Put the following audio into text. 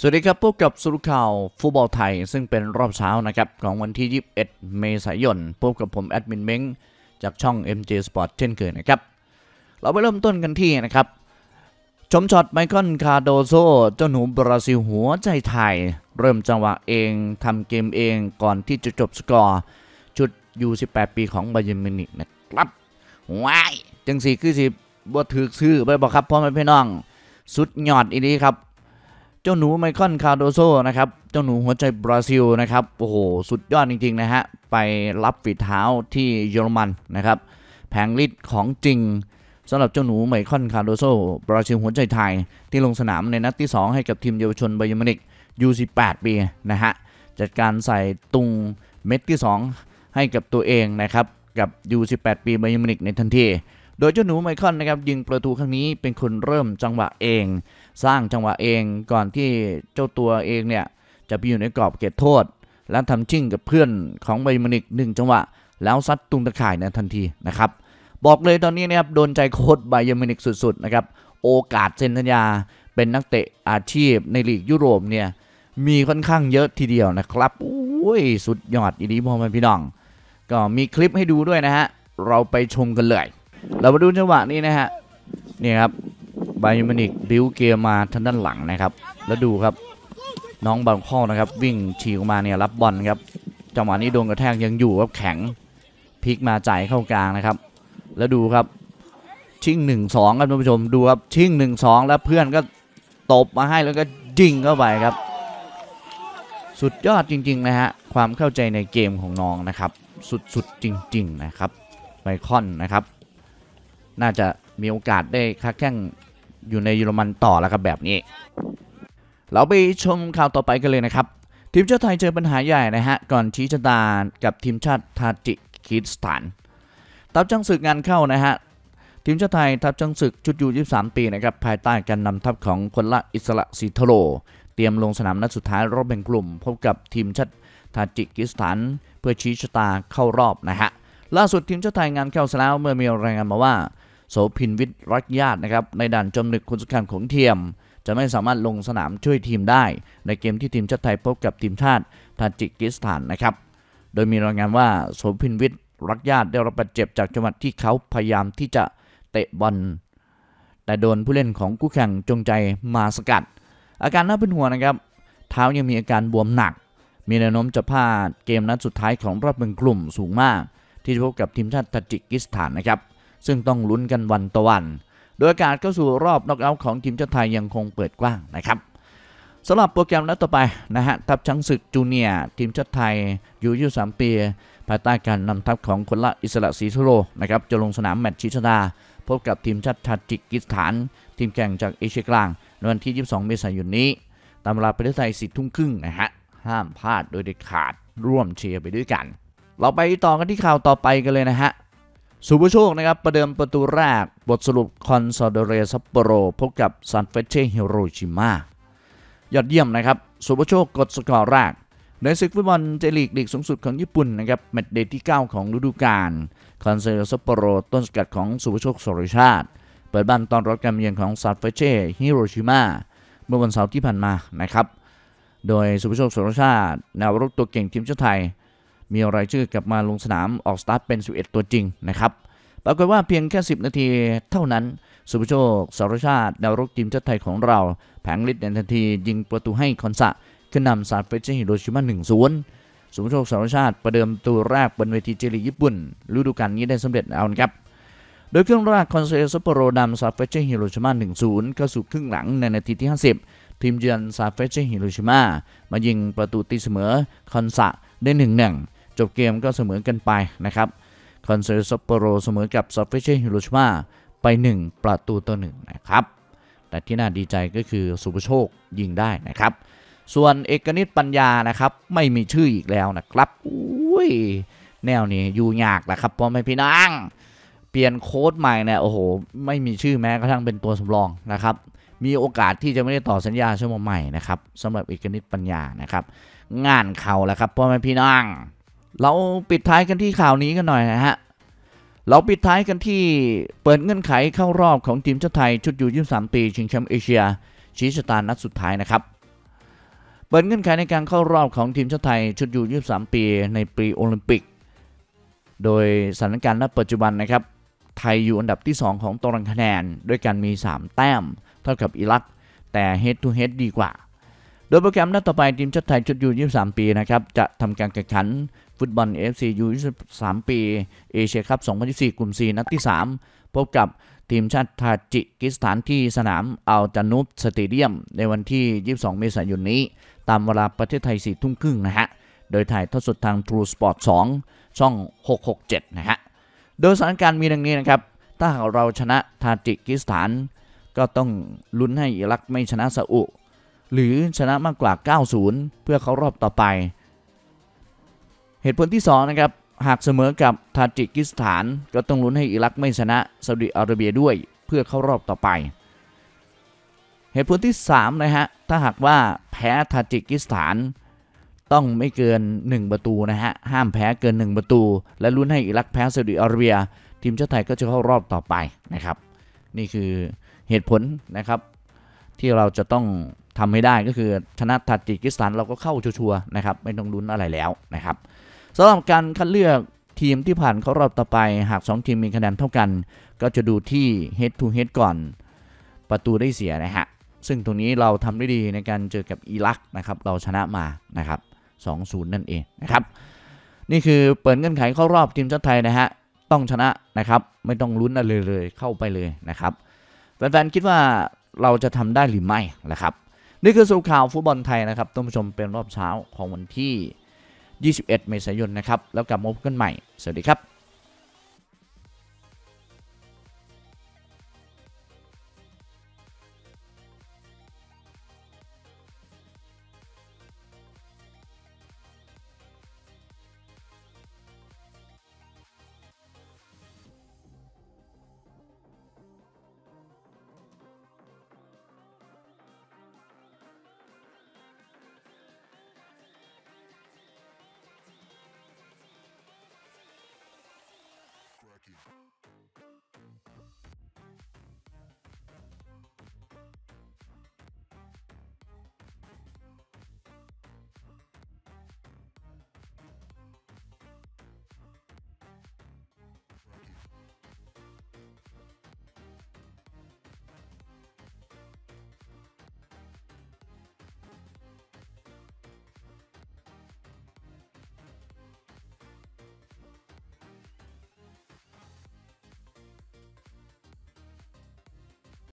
สวัสดีครับพบกับสรุปข่าวฟุตบอลไทยซึ่งเป็นรอบเช้านะครับของวันที่21เมษายนพบกับผมแอดมินเม้งจากช่อง MJ Sport เช่นเคยนะครับเราไปเริ่มต้นกันที่นะครับชมช็อตไมเคิลคาร์โดโซเจ้าหนูบราซิลหัวใจไทยเริ่มจังหวะเองทำเกมเองก่อนที่จะจบสกอร์ชุดยู18ปีของบาเยิร์นมิวนิกนะครับว้ายจังสีคือสิบ่ถือซื้อไปบอกครับพ่อแม่พี่น้องสุดยอดอีนี้ครับเจ้าหนูไมเคิลคาร์โดโซนะครับเจ้าหนูหัวใจบราซิลนะครับโอ้โหสุดยอดจริงๆนะฮะไปรับฝีเท้าที่เยอรมันนะครับแผงฤทธิ์ของจริงสำหรับเจ้าหนูไมเคิลคาร์โดโซบราซิลหัวใจไทยที่ลงสนามในนัดที่2ให้กับทีมเยาวชนบาเยิร์นมิวนิกยู18ปีนะฮะจัดการใส่ตุงเม็ดที่2ให้กับตัวเองนะครับกับยู18ปีบาเยิร์นมิวนิกในทันทีโดยเจ้าหนูไมเคิลนะครับยิงประตูครั้งนี้เป็นคนเริ่มจังหวะเองสร้างจังหวะเองก่อนที่เจ้าตัวเองเนี่ยจะไปอยู่ในกรอบเขตโทษและทำชิ่งกับเพื่อนของบาเยิร์นมิวนิก1จังหวะแล้วซัดตุงตะข่ายในทันทีนะครับบอกเลยตอนนี้นะครับโดนใจโค้ชบาเยิร์นมิวนิกสุดๆนะครับโอกาสเซ็นสัญญาเป็นนักเตะอาชีพในลีกยุโรปเนี่ยมีค่อนข้างเยอะทีเดียวนะครับโอ้ยสุดยอดอีนี้พ่อแม่พี่น้องก็มีคลิปให้ดูด้วยนะฮะเราไปชมกันเลยเรามาดูจังหวะนี้นะฮะนี่ครับบาเยิร์นมิวนิกบิ้วเกมมาทางด้านหลังนะครับแล้วดูครับน้องบอลข้อนะครับวิ่งฉีกออกมาเนี่ยรับบอลครับจังหวะนี้โดนกระแทกยังอยู่ครับแข็งพลิกมาจ่ายเข้ากลางนะครับแล้วดูครับชิ่ง 1-2 ครับท่านผู้ชมดูครับชิ่ง 1-2 แล้วเพื่อนก็ตบมาให้แล้วก็ยิงเข้าไปครับสุดยอดจริงๆนะฮะความเข้าใจในเกมของน้องนะครับสุดๆจริงๆนะครับไมเคิลนะครับน่าจะมีโอกาสได้ค้าแข่งอยู่ในเยอรมันต่อแล้วครับแบบนี้เราไปชมข่าวต่อไปกันเลยนะครับทีมชาติไทยเจอปัญหาใหญ่นะฮะก่อนชี้ชะตากับทีมชาติทาจิกิสถานทัพช้างศึกงานเข้านะฮะทีมชาติไทยทัพช้างศึกชุดยู23ปีนะครับภายใต้การนำทัพของคนละอิสระสีทโรเตรียมลงสนามนัดสุดท้ายรอบแบ่งกลุ่มพบกับทีมชาติทาจิกิสถานเพื่อชี้ชะตาเข้ารอบนะฮะล่าสุดทีมชาติไทยงานเข้าซะแล้วเมื่อมีรายงานมาว่าโสภินวิทย์รักญาตินะครับในด่านจอมนึกคนสำคัญของเทียมจะไม่สามารถลงสนามช่วยทีมได้ในเกมที่ทีมชาติไทยพบกับทีมชาติทาจิกิสถานนะครับโดยมีรายงานว่าโสภินวิทย์รักญาติได้รับบาดเจ็บจากจังหวะที่เขาพยายามที่จะเตะบอลแต่โดนผู้เล่นของคู่แข่งจงใจมาสกัดอาการน่าเป็นห่วงนะครับเท้ายังมีอาการบวมหนักมีแนวโน้มจะพลาดเกมนัดสุดท้ายของรอบแบ่งกลุ่มสูงมากที่จะพบกับทีมชาติทาจิกิสถานนะครับซึ่งต้องลุ้นกันวันต่อวันโดยการเข้าสู่รอบน็อกเอาท์ของทีมชาติไทยยังคงเปิดกว้างนะครับสำหรับโปรแกรมนัดต่อไปนะฮะทัพช้างศึกจูเนียร์ทีมชาติไทยอยู่23ปีภายใต้การนำทัพของคนละอิสระสีทโรนะครับจะลงสนามแมตช์ชี้ชะตาพบกับทีมชาติทาจิกิสถานทีมแข่งจากเอเชียกลางในวันที่22เมษายนนี้ตามเวลาประเทศไทย10 ทุ่มครึ่งนะฮะห้ามพลาดโดยเด็ดขาดร่วมเชียร์ไปด้วยกันเราไปต่อกันที่ข่าวต่อไปกันเลยนะฮะสุภโชคนะครับประเดิมประตูแรกบทสรุปคอนซาโดเรซัปโปโรพบกับซันเฟเช่ฮิโรชิมายอดเยี่ยมนะครับสุภโชคกดสกอร์แรกในศึกฟุตบอลเจลีกลีกสูงสุดของญี่ปุ่นนะครับแมตช์เดย์ที่9ของฤดูกาลคอนซาโดเรซัปโปโรต้นสกัดของสุภโชคสรชาติเปิดบ้านตอนรับการเยือนของซันเฟเช่ฮิโรชิมาเมื่อวันเสาร์ที่ผ่านมานะครับโดยสุภโชคสรชาติแนวรุกตัวเก่งทีมชาติไทยมีรายชื่อกลับมาลงสนามออกสตาร์ทเป็น11ตัวจริงนะครับปรากฏว่าเพียงแค่10นาทีเท่านั้นสุภโชคสรชาติแนวรุกทีมชาติไทยของเราแผงฤทธิ์ในทันทียิงประตูให้คอนซะขึ้นนำซานเฟรเช่ฮิโรชิมา 1-0 สุภโชคสรชาติประเดิมตัวแรกบนเวทีเจลีกญี่ปุ่นฤดูกาลนี้ได้สำเร็จแล้วครับโดยเครื่องแรกคอนซาโดซัปโปโรนำซานเฟรเช่ฮิโรชิมา 1-0 เข้าสู่ครึ่งหลังในนาทีที่50ทีมเยือนซานเฟรเช่ฮิโรชิมามายิงประตูตีเสมอคอนซะได้ 1-1 จบเกมก็เสมอกันไปนะครับคอนซาโดซัปโปโรเสมอกับซานเฟรเช่ฮิโรชิมาไป1-1นะครับแต่ที่น่าดีใจก็คือสุภโชคยิงได้นะครับส่วนเอกนิตปัญญานะครับไม่มีชื่ออีกแล้วนะครับอุ้ยแนวนี้อยู่ยากแหละครับพ่อแม่พี่น้องเปลี่ยนโค้ดใหม่เนี่ยโอ้โหไม่มีชื่อแม้กระทั่งเป็นตัวสำรองนะครับมีโอกาสที่จะไม่ได้ต่อสัญญาชั่วโมงใหม่นะครับสำหรับเอกนิตปัญญานะครับงานเข่าแล้วครับพ่อแม่พี่น้องเราปิดท้ายกันที่ข่าวนี้กันหน่อยนะฮะเราปิดท้ายกันที่เปิดเงื่อนไขเข้ารอบของทีมชาติไทยชุดยู23ปีชิงแชมป์เอเชียชี้ชะตานัดสุดท้ายนะครับเปิดเงื่อนไขในการเข้ารอบของทีมชาติไทยชุดยู23 ปีในปีโอลิมปิกโดยสถานการณ์ณปัจจุบันนะครับไทยอยู่อันดับที่2ของตารางคะแนนด้วยการมี3แต้มเท่ากับอิรักแต่ head to head ดีกว่าโดยโปรแกรมนัดต่อไปทีมชาติไทยชุดยู23 ปีนะครับจะทำการแข่งขันฟุตบอล AFC U23 ปีเอเชียคัพ 2024 กลุ่ม 4 นัดที่ 3 พบกับทีมชาติทาจิกิสถานที่สนามอัลจานูบสเตเดียมในวันที่ 22 เมษายนนี้ตามเวลาประเทศไทย 4 ทุ่มครึ่งนะฮะโดยถ่ายทอดสดทาง True Sport 2 ช่อง 667 นะฮะโดยสถานการณ์มีดังนี้นะครับถ้าหากเราชนะทาจิกิสถานก็ต้องลุ้นให้อิรักไม่ชนะซาอุหรือชนะมากกว่า 90 เพื่อเข้ารอบต่อไปเหตุผลที่2นะครับหากเสมอกับทาจิกิสถานก็ต้องลุ้นให้อิรักไม่ชนะซาอุดิอาระเบียด้วยเพื่อเข้ารอบต่อไปเหตุผลที่3นะฮะถ้าหากว่าแพ้ทาจิกิสถานต้องไม่เกิน1ประตูนะฮะห้ามแพ้เกิน1ประตูและลุ้นให้อิรักแพ้ซาอุดิอาระเบียทีมชาติไทยก็จะเข้ารอบต่อไปนะครับนี่คือเหตุผลนะครับที่เราจะต้องทำให้ได้ก็คือชนะทาจิกิสถานเราก็เข้าชัวร์ๆนะครับไม่ต้องลุ้นอะไรแล้วนะครับสำหรับการคัดเลือกทีมที่ผ่านเข้ารอบต่อไปหาก2ทีมมีคะแนนเท่ากันก็จะดูที่ head to head ก่อนประตูได้เสียนะฮะซึ่งตรงนี้เราทำได้ดีในการเจอกับอิรักนะครับเราชนะมานะครับ 2-0 นั่นเองนะครับนี่คือเปิดเงื่อนไขเข้ารอบทีมชาติไทยนะฮะต้องชนะนะครับไม่ต้องลุ้นอะไรเลยเข้าไปเลยนะครับแฟนๆคิดว่าเราจะทำได้หรือไม่นะครับนี่คือสู่ข่าวฟุตบอลไทยนะครับท่านผู้ชมเป็นรอบเช้าของวันที่21 เมษายนนะครับแล้วกลับมาพบกันใหม่สวัสดีครับ Cracky.